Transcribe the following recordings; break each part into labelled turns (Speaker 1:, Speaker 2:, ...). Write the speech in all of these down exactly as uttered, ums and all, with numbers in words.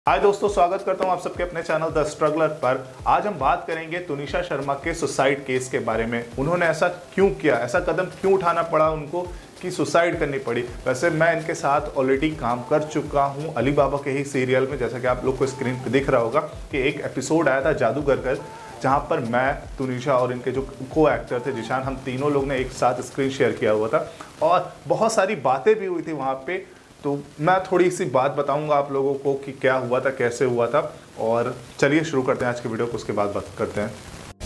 Speaker 1: हाय दोस्तों, स्वागत करता हूं आप सबके अपने चैनल द स्ट्रगलर पर। आज हम बात करेंगे तुनिशा शर्मा के सुसाइड केस के बारे में। उन्होंने ऐसा क्यों किया, ऐसा कदम क्यों उठाना पड़ा उनको कि सुसाइड करनी पड़ी। वैसे मैं इनके साथ ऑलरेडी काम कर चुका हूं अली बाबा के ही सीरियल में, जैसा कि आप लोग को स्क्रीन पे दिख रहा होगा कि एक एपिसोड आया था जादूगर कर, जहाँ पर मैं, तुनिशा और इनके जो को एक्टर थे जिशान, हम तीनों लोग ने एक साथ स्क्रीन शेयर किया हुआ था और बहुत सारी बातें भी हुई थी वहाँ पे। तो मैं थोड़ी सी बात बताऊंगा आप लोगों को कि क्या हुआ था, कैसे हुआ था। और चलिए शुरू करते हैं आज के वीडियो को, उसके बाद बात करते हैं।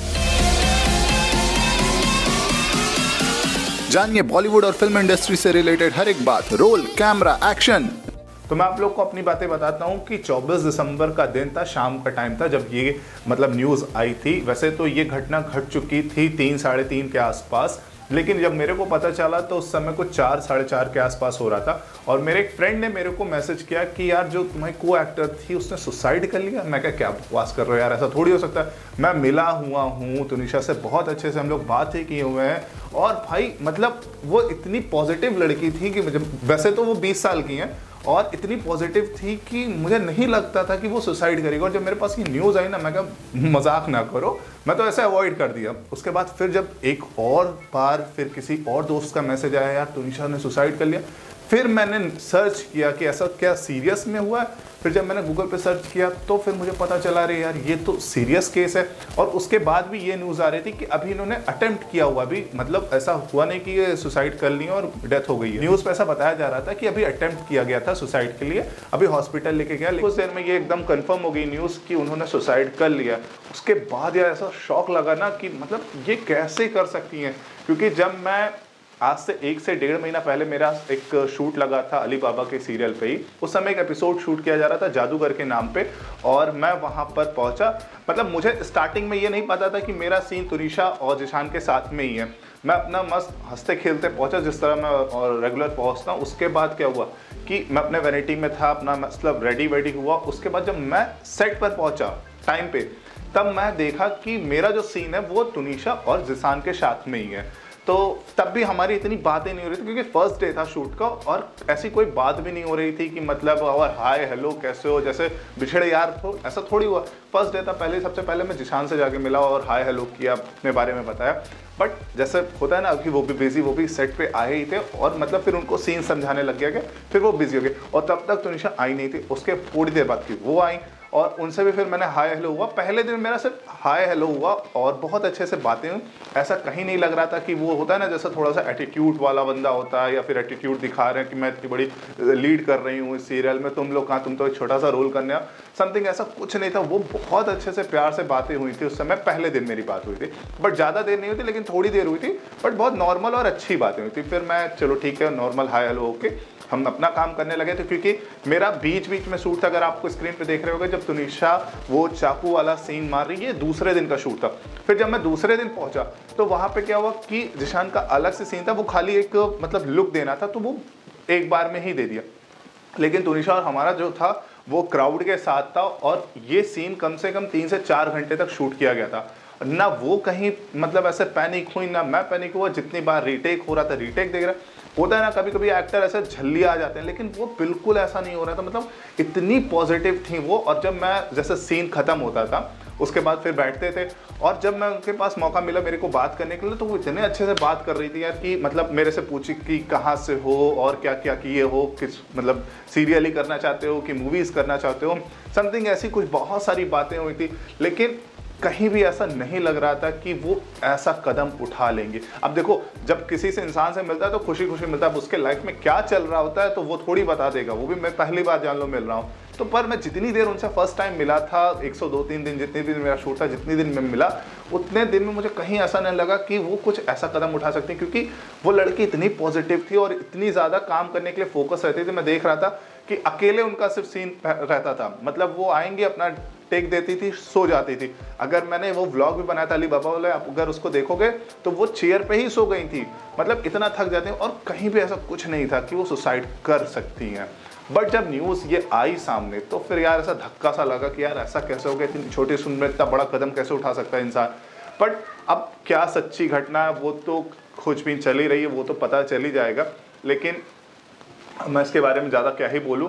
Speaker 2: जानिए बॉलीवुड और फिल्म इंडस्ट्री से रिलेटेड हर एक बात, रोल, कैमरा, एक्शन।
Speaker 1: तो मैं आप लोग को अपनी बातें बताता हूँ कि चौबीस दिसंबर का दिन था, शाम का टाइम था जब ये मतलब न्यूज़ आई थी। वैसे तो ये घटना घट चुकी थी तीन साढ़े तीन के आसपास, लेकिन जब मेरे को पता चला तो उस समय कुछ चार साढ़े चार के आसपास हो रहा था। और मेरे एक फ्रेंड ने मेरे को मैसेज किया कि यार जो तुम्हारी को एक्टर थी उसने सुसाइड कर लिया। मैं क्या क्या बकवास कर रहे हो यार, ऐसा थोड़ी हो सकता है। मैं मिला हुआ हूँ तुनिशा से, बहुत अच्छे से हम लोग बात ही किए हुए हैं। और भाई मतलब वो इतनी पॉजिटिव लड़की थी कि मुझे, वैसे तो वो बीस साल की हैं और इतनी पॉजिटिव थी कि मुझे नहीं लगता था कि वो सुसाइड करेगी। और जब मेरे पास ये न्यूज़ आई ना, मैं कहा मजाक ना करो, मैं तो ऐसे अवॉइड कर दिया। उसके बाद फिर जब एक और बार फिर किसी और दोस्त का मैसेज आया, यार तुनिशा ने सुसाइड कर लिया, फिर मैंने सर्च किया कि ऐसा क्या सीरियस में हुआ है। फिर जब मैंने गूगल पे सर्च किया तो फिर मुझे पता चला रे यार ये तो सीरियस केस है। और उसके बाद भी ये न्यूज़ आ रही थी कि अभी इन्होंने अटेम्प्ट किया हुआ, अभी मतलब ऐसा हुआ नहीं कि ये सुसाइड कर ली और डेथ हो गई है। न्यूज़ पे ऐसा बताया जा रहा था कि अभी अटेम्प्ट किया गया था सुसाइड के लिए, अभी हॉस्पिटल लेके गया, लेकिन उस देर में ये एकदम कन्फर्म हो गई न्यूज़ कि उन्होंने सुसाइड कर लिया। उसके बाद यार ऐसा शौक लगा ना कि मतलब ये कैसे कर सकती हैं। क्योंकि जब मैं आज से एक से डेढ़ महीना पहले मेरा एक शूट लगा था अली बाबा के सीरियल पे ही, उस समय एक एपिसोड शूट किया जा रहा था जादूगर के नाम पे, और मैं वहाँ पर पहुँचा। मतलब मुझे स्टार्टिंग में ये नहीं पता था कि मेरा सीन तुनिशा और जिशान के साथ में ही है। मैं अपना मस्त हंसते खेलते पहुँचा जिस तरह मैं और रेगुलर पहुँचता हूँ। उसके बाद क्या हुआ कि मैं अपने वैनिटी में था, अपना मतलब रेडी वेडी हुआ। उसके बाद जब मैं सेट पर पहुँचा टाइम पे, तब मैं देखा कि मेरा जो सीन है वो तुनिशा और जिशान के साथ में ही है। तो तब भी हमारी इतनी बातें नहीं हो रही थी क्योंकि फर्स्ट डे था शूट का, और ऐसी कोई बात भी नहीं हो रही थी कि मतलब और हाय हेलो कैसे हो, जैसे बिछड़े यार हो, ऐसा थोड़ी हुआ। फर्स्ट डे था, पहले सबसे पहले मैं जिशान से जाके मिला और हाय हेलो किया, अपने बारे में बताया। बट जैसे होता है ना कि वो भी बिजी, वो भी सेट पे आए ही थे, और मतलब फिर उनको सीन समझाने लग गया कि फिर वो बिजी हो गए। और तब तक तुनिशा आई नहीं थी। उसके थोड़ी देर बाद की वो आई और उनसे भी फिर मैंने हाय हेलो हुआ। पहले दिन मेरा सिर्फ हाय हेलो हुआ और बहुत अच्छे से बातें हुई। ऐसा कहीं नहीं लग रहा था कि वो होता है ना जैसा थोड़ा सा एटीट्यूड वाला बंदा होता है, या फिर एटीट्यूड दिखा रहे हैं कि मैं इतनी बड़ी लीड कर रही हूँ इस सीरियल में, तुम लोग कहाँ, तुम तो एक छोटा सा रोल करने आओ, समथिंग ऐसा कुछ नहीं था। वो बहुत अच्छे से प्यार से बातें हुई थी उस समय, पहले दिन मेरी बात हुई थी। बट ज़्यादा देर नहीं हुई थी, लेकिन थोड़ी देर हुई थी, बट बहुत नॉर्मल और अच्छी बातें हुई थी। फिर मैं चलो ठीक है नॉर्मल हाय हेलो होके हम अपना काम करने लगे थे, क्योंकि मेरा बीच बीच में शूट था। अगर आपको स्क्रीन पे देख रहे होगे जब तुनिशा वो चाकू वाला सीन मार रही है, दूसरे दिन का शूट था। फिर जब मैं दूसरे दिन पहुंचा तो वहां पे क्या हुआ कि जिशान का अलग से सीन था, वो खाली एक मतलब लुक देना था, तो वो एक बार में ही दे दिया। लेकिन तुनिशा और हमारा जो था वो क्राउड के साथ था, और ये सीन कम से कम तीन से चार घंटे तक शूट किया गया था। ना वो कहीं मतलब ऐसे पैनिक हुई, ना मैं पैनिक हुआ। जितनी बार रीटेक हो रहा था रीटेक देख रहा होता है ना, कभी कभी एक्टर ऐसे झल्ली आ जाते हैं, लेकिन वो बिल्कुल ऐसा नहीं हो रहा था। मतलब इतनी पॉजिटिव थी वो। और जब मैं जैसे सीन खत्म होता था उसके बाद फिर बैठते थे, और जब मैं उनके पास मौका मिला मेरे को बात करने के लिए, तो वो इतने अच्छे से बात कर रही थी यार कि मतलब मेरे से पूछी कि कहाँ से हो और क्या क्या किए हो, किस मतलब सीरियल ही करना चाहते हो कि मूवीज़ करना चाहते हो, समथिंग ऐसी कुछ बहुत सारी बातें हुई थी। लेकिन कहीं भी ऐसा नहीं लग रहा था कि वो ऐसा कदम उठा लेंगे। अब देखो, जब किसी से इंसान से मिलता है तो खुशी खुशी मिलता है, अब उसके लाइफ में क्या चल रहा होता है तो वो थोड़ी बता देगा, वो भी मैं पहली बार जान लो मिल रहा हूँ। तो पर मैं जितनी देर उनसे फर्स्ट टाइम मिला था, एक सौ दो तीन दिन जितने दिन मेरा शूट था, जितनी दिन में मिला, उतने दिन में मुझे कहीं ऐसा नहीं लगा कि वो कुछ ऐसा कदम उठा सकती हैं। क्योंकि वो लड़की इतनी पॉजिटिव थी और इतनी ज़्यादा काम करने के लिए फोकस रहती थी। मैं देख रहा था कि अकेले उनका सिर्फ सीन रहता था, मतलब वो आएंगे अपना टेक देती थी, सो जाती थी। अगर मैंने वो व्लॉग भी बनाया था अली बाबा वाला, आप अगर उसको देखोगे तो वो चेयर पे ही सो गई थी, मतलब इतना थक जाती हैं। और कहीं भी ऐसा कुछ नहीं था कि वो सुसाइड कर सकती हैं। बट जब न्यूज़ ये आई सामने तो फिर यार ऐसा धक्का सा लगा कि यार ऐसा कैसे हो गया, इतनी छोटी उम्र में इतना बड़ा कदम कैसे उठा सकता है इंसान। बट अब क्या सच्ची घटना है वो तो खोजबीन चल ही रही है, वो तो पता चल ही जाएगा। लेकिन मैं इसके बारे में ज़्यादा क्या ही बोलूँ,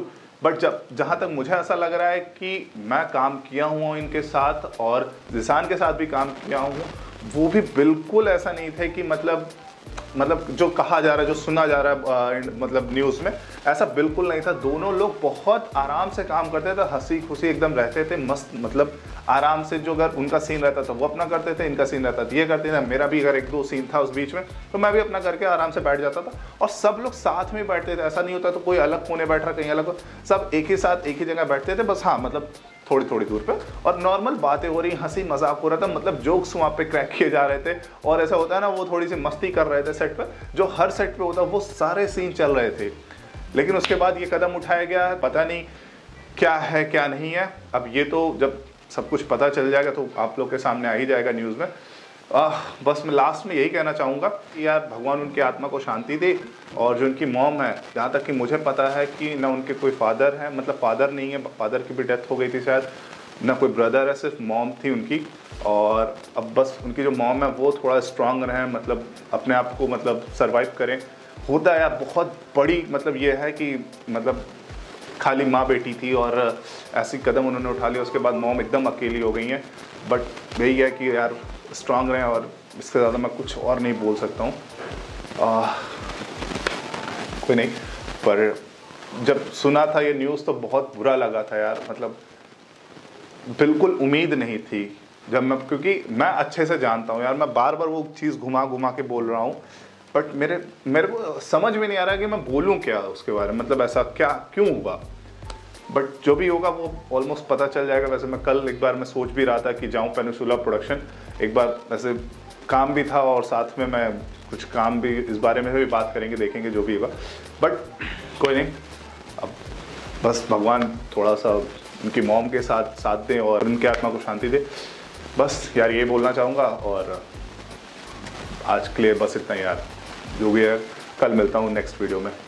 Speaker 1: बट जब जहाँ तक मुझे ऐसा लग रहा है कि मैं काम किया हुआ इनके साथ और जिसान के साथ भी काम किया हूँ, वो भी बिल्कुल ऐसा नहीं थे कि मतलब मतलब जो कहा जा रहा है, जो सुना जा रहा है आ, मतलब न्यूज़ में, ऐसा बिल्कुल नहीं था। दोनों लोग बहुत आराम से काम करते थे, हंसी खुशी एकदम रहते थे, मस्त मतलब आराम से। जो अगर उनका सीन रहता था वो अपना करते थे, इनका सीन रहता था ये करते थे। मेरा भी अगर एक दो सीन था उस बीच में तो मैं भी अपना करके आराम से बैठ जाता था और सब लोग साथ में बैठते थे। ऐसा नहीं होता तो कोई अलग कोने बैठ रहा, कहीं अलग, सब एक ही साथ एक ही जगह बैठते थे। बस हाँ मतलब थोड़ी थोड़ी दूर पे, और नॉर्मल बातें हो रही, हंसी मजाक हो रहा था, मतलब जोक्स वहाँ पे क्रैक किए जा रहे थे। और ऐसा होता है ना, वो थोड़ी सी मस्ती कर रहे थे सेट पे, जो हर सेट पे होता वो सारे सीन चल रहे थे। लेकिन उसके बाद ये कदम उठाया गया, पता नहीं क्या है क्या नहीं है। अब ये तो जब सब कुछ पता चल जाएगा तो आप लोग के सामने आ ही जाएगा न्यूज़ में। आ, बस मैं लास्ट में यही कहना चाहूँगा कि यार भगवान उनकी आत्मा को शांति दे। और जो उनकी मॉम है, जहाँ तक कि मुझे पता है कि ना उनके कोई फादर है, मतलब फादर नहीं है, फादर की भी डेथ हो गई थी शायद, ना कोई ब्रदर है, सिर्फ मॉम थी उनकी। और अब बस उनकी जो मॉम है वो थोड़ा स्ट्रांग रहें, मतलब अपने आप को मतलब सर्वाइव करें। होता है यार बहुत बड़ी मतलब ये है कि मतलब खाली माँ बेटी थी और ऐसी कदम उन्होंने उठा लिया, उसके बाद मॉम एकदम अकेली हो गई हैं। बट यही है कि यार स्ट्रांग रहें, और इससे ज़्यादा मैं कुछ और नहीं बोल सकता हूँ। कोई नहीं, पर जब सुना था ये न्यूज़ तो बहुत बुरा लगा था यार। मतलब बिल्कुल उम्मीद नहीं थी जब मैं, क्योंकि मैं अच्छे से जानता हूँ यार, मैं बार बार वो चीज़ घुमा घुमा के बोल रहा हूँ, बट मेरे मेरे को समझ में नहीं आ रहा कि मैं बोलूँ क्या उसके बारे में, मतलब ऐसा क्या क्यों हुआ। बट जो भी होगा वो ऑलमोस्ट पता चल जाएगा। वैसे मैं कल एक बार मैं सोच भी रहा था कि जाऊँ पेनिसुला प्रोडक्शन, एक बार वैसे काम भी था और साथ में मैं कुछ काम भी, इस बारे में भी बात करेंगे, देखेंगे जो भी होगा। बट कोई नहीं, अब बस भगवान थोड़ा सा उनकी मॉम के साथ साथ दें और उनकी आत्मा को शांति दे। बस यार ये बोलना चाहूँगा, और आज के लिए बस इतना यार। जो भी है कल मिलता हूँ नेक्स्ट वीडियो में।